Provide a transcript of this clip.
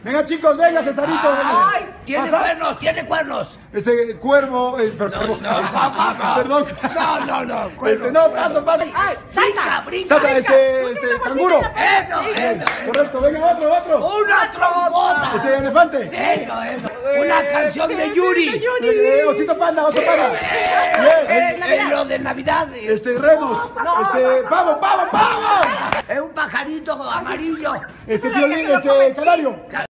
Venga, chicos, venga, Cesarito. venga. ¡Ay! ¡Tiene cuernos! ¡Tiene cuernos! Cuervo, perdón. No, paso. ¡Ay! ¡Brinca, brinca! Salta, canguro. ¡Eso! Correcto, venga, otro. ¡Una trompota! Elefante. ¡Eso! ¡Una canción de Yuri! Osito panda. Bien. Lo de Navidad. Renos. Pavo. Es un pajarito amarillo. Violín, canario.